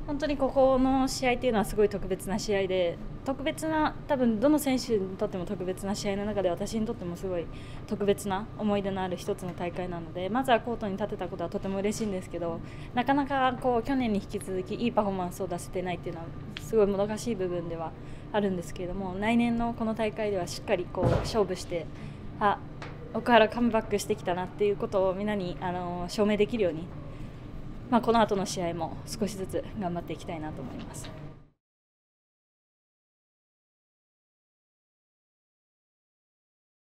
本当にここの試合っていうのはすごい特別な試合で、多分どの選手にとっても特別な試合の中で、私にとってもすごい特別な思い出のある一つの大会なので、まずはコートに立てたことはとても嬉しいんですけど、なかなか去年に引き続きいいパフォーマンスを出せてないっていうのはすごいもどかしい部分ではあるんですけれども、来年のこの大会ではしっかり勝負して、奥原カムバックしてきたなっていうことをみんなに証明できるように、この後の試合も少しずつ頑張っていきたいなと思います。